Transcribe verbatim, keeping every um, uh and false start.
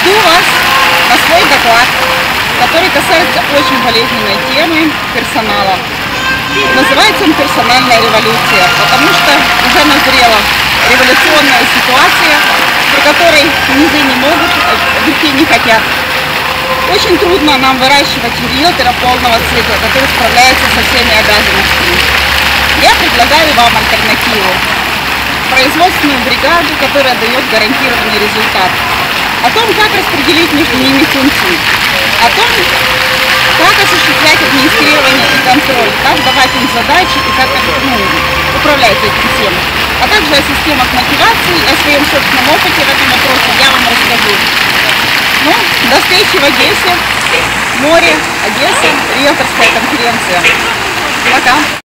Жду вас на свой доклад, который касается очень болезненной темы персонала. Называется он «Персональная революция», потому что уже назрела революционная ситуация, при которой низы не могут, верхи не хотят. Очень трудно нам выращивать риэлтора полного цикла, который справляется со всеми обязанностями. Я предлагаю вам альтернативу. Производственную бригаду, которая дает гарантированный результат. О том, как распределить между ними функции. О том, как осуществлять администрирование и контроль, как давать им задачи и как ну, управлять этим всем. А также о системах мотивации и о своем собственном опыте в этом вопросе я вам расскажу. Ну, до встречи в Одессе, море, Одесса, риэлторская конференция. Пока.